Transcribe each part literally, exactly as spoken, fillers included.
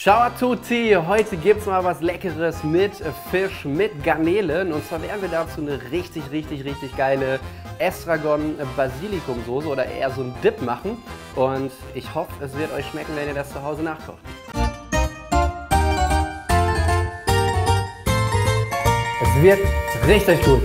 Ciao a tutti! Heute gibt es mal was Leckeres mit Fisch, mit Garnelen. Und zwar werden wir dazu eine richtig, richtig, richtig geile Estragon-Basilikum-Soße oder eher so einen Dip machen. Und ich hoffe, es wird euch schmecken, wenn ihr das zu Hause nachkocht. Es wird richtig gut.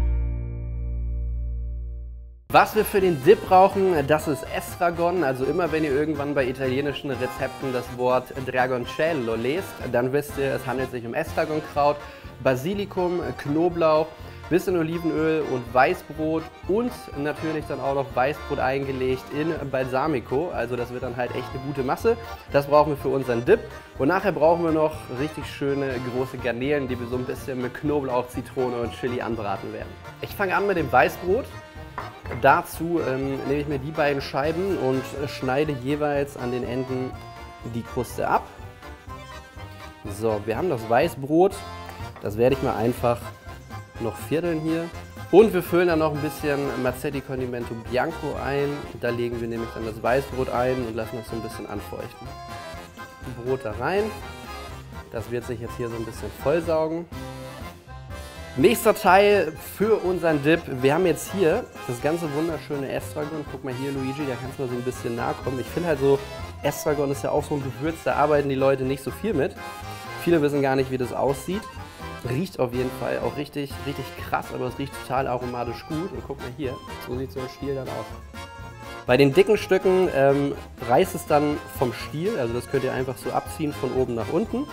Was wir für den Dip brauchen, das ist Estragon. Also immer wenn ihr irgendwann bei italienischen Rezepten das Wort Dragoncello lest, dann wisst ihr, es handelt sich um Estragonkraut, Basilikum, Knoblauch, bisschen Olivenöl und Weißbrot und natürlich dann auch noch Weißbrot eingelegt in Balsamico. Also das wird dann halt echt eine gute Masse. Das brauchen wir für unseren Dip. Und nachher brauchen wir noch richtig schöne große Garnelen, die wir so ein bisschen mit Knoblauch, Zitrone und Chili anbraten werden. Ich fange an mit dem Weißbrot. Dazu ähm, nehme ich mir die beiden Scheiben und schneide jeweils an den Enden die Kruste ab. So, wir haben das Weißbrot. Das werde ich mal einfach noch vierteln hier. Und wir füllen dann noch ein bisschen Mazzetti Condimento Bianco ein. Da legen wir nämlich dann das Weißbrot ein und lassen das so ein bisschen anfeuchten. Brot da rein. Das wird sich jetzt hier so ein bisschen vollsaugen. Nächster Teil für unseren Dip. Wir haben jetzt hier das ganze wunderschöne Estragon. Guck mal hier, Luigi, da kannst du mal so ein bisschen nahe kommen. Ich finde halt so, Estragon ist ja auch so ein Gewürz, da arbeiten die Leute nicht so viel mit. Viele wissen gar nicht, wie das aussieht. Riecht auf jeden Fall auch richtig, richtig krass, aber es riecht total aromatisch gut. Und guck mal hier, so sieht so ein Stiel dann aus. Bei den dicken Stücken ähm, reißt es dann vom Stiel, also das könnt ihr einfach so abziehen von oben nach unten.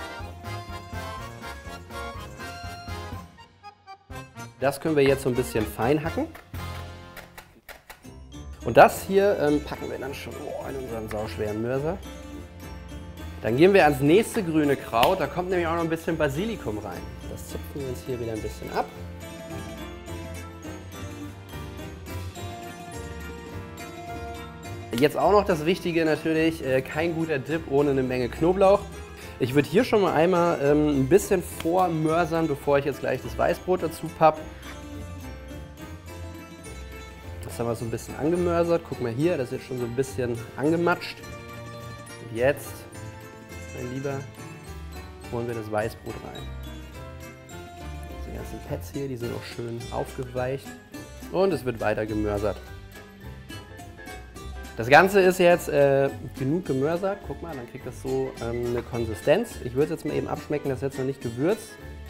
Das können wir jetzt so ein bisschen fein hacken. Und das hier ähm, packen wir dann schon oh, in unseren sauschweren Mörser. Dann gehen wir ans nächste grüne Kraut. Da kommt nämlich auch noch ein bisschen Basilikum rein. Das zupfen wir uns hier wieder ein bisschen ab. Jetzt auch noch das Wichtige natürlich, äh, kein guter Dip ohne eine Menge Knoblauch. Ich würde hier schon mal einmal ähm, ein bisschen vormörsern, bevor ich jetzt gleich das Weißbrot dazu papp. Das haben wir so ein bisschen angemörsert. Guck mal hier, das ist jetzt schon so ein bisschen angematscht. Und jetzt, mein Lieber, holen wir das Weißbrot rein. Die ganzen Pads hier, die sind auch schön aufgeweicht. Und es wird weiter gemörsert. Das Ganze ist jetzt äh, genug gemörsert. Guck mal, dann kriegt das so ähm, eine Konsistenz. Ich würde es jetzt mal eben abschmecken, das ist jetzt noch nicht gewürzt.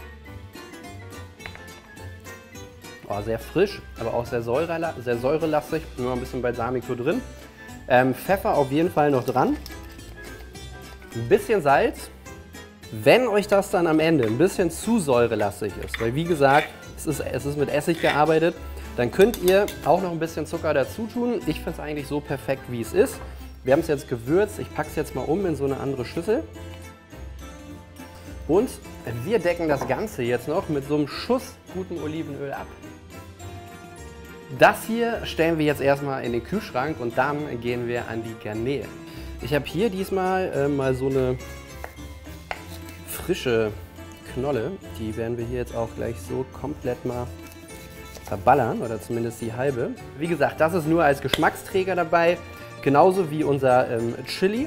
Oh, sehr frisch, aber auch sehr, säure, sehr säurelastig. Nur ein bisschen Balsamico drin. Ähm, Pfeffer auf jeden Fall noch dran. Ein bisschen Salz. Wenn euch das dann am Ende ein bisschen zu säurelastig ist, weil wie gesagt, es ist, es ist mit Essig gearbeitet, dann könnt ihr auch noch ein bisschen Zucker dazu tun. Ich finde es eigentlich so perfekt, wie es ist. Wir haben es jetzt gewürzt. Ich packe es jetzt mal um in so eine andere Schüssel. Und wir decken das Ganze jetzt noch mit so einem Schuss guten Olivenöl ab. Das hier stellen wir jetzt erstmal in den Kühlschrank und dann gehen wir an die Garnelen. Ich habe hier diesmal äh, mal so eine frische Knolle. Die werden wir hier jetzt auch gleich so komplett mal verballern oder zumindest die halbe. Wie gesagt, das ist nur als Geschmacksträger dabei, genauso wie unser ähm, Chili.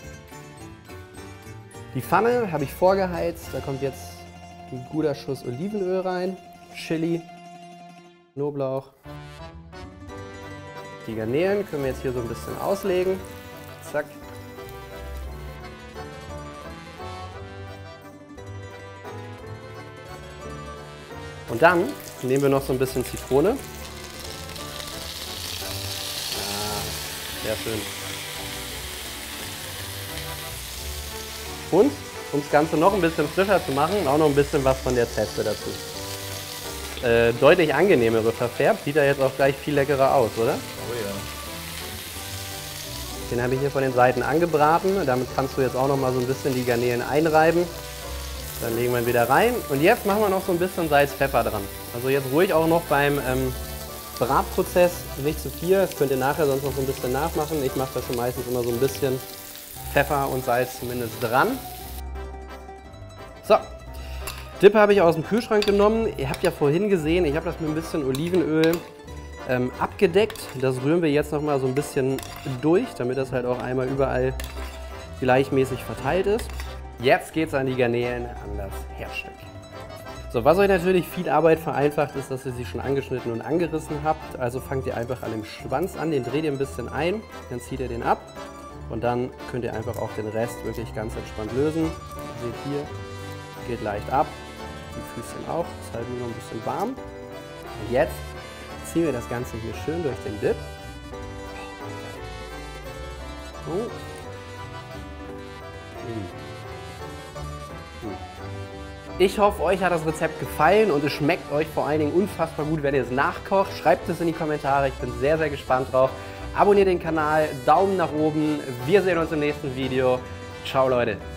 Die Pfanne habe ich vorgeheizt, da kommt jetzt ein guter Schuss Olivenöl rein, Chili, Knoblauch. Die Garnelen können wir jetzt hier so ein bisschen auslegen. Zack. Und dann nehmen wir noch so ein bisschen Zitrone. Ah, sehr schön. Und, um das Ganze noch ein bisschen frischer zu machen, auch noch ein bisschen was von der Zeste dazu. Äh, deutlich angenehmere verfärbt. Sieht ja jetzt auch gleich viel leckerer aus, oder? Oh ja. Den habe ich hier von den Seiten angebraten. Damit kannst du jetzt auch noch mal so ein bisschen die Garnelen einreiben. Dann legen wir ihn wieder rein. Und jetzt machen wir noch so ein bisschen Salz, Pfeffer dran. Also jetzt ruhig auch noch beim ähm, Bratprozess, nicht zu viel. Das könnt ihr nachher sonst noch so ein bisschen nachmachen. Ich mache da schon meistens immer so ein bisschen Pfeffer und Salz zumindest dran. So, Dip habe ich aus dem Kühlschrank genommen. Ihr habt ja vorhin gesehen, ich habe das mit ein bisschen Olivenöl ähm, abgedeckt. Das rühren wir jetzt noch mal so ein bisschen durch, damit das halt auch einmal überall gleichmäßig verteilt ist. Jetzt geht's an die Garnelen, an das Herzstück. So, was euch natürlich viel Arbeit vereinfacht, ist, dass ihr sie schon angeschnitten und angerissen habt. Also fangt ihr einfach an dem Schwanz an, den dreht ihr ein bisschen ein, dann zieht ihr den ab und dann könnt ihr einfach auch den Rest wirklich ganz entspannt lösen. Ihr seht hier, geht leicht ab, die Füßchen auch, ist halt nur noch ein bisschen warm. Und jetzt ziehen wir das Ganze hier schön durch den Dip. Oh. Ich hoffe, euch hat das Rezept gefallen und es schmeckt euch vor allen Dingen unfassbar gut, wenn ihr es nachkocht. Schreibt es in die Kommentare, ich bin sehr, sehr gespannt drauf. Abonniert den Kanal, Daumen nach oben. Wir sehen uns im nächsten Video. Ciao, Leute.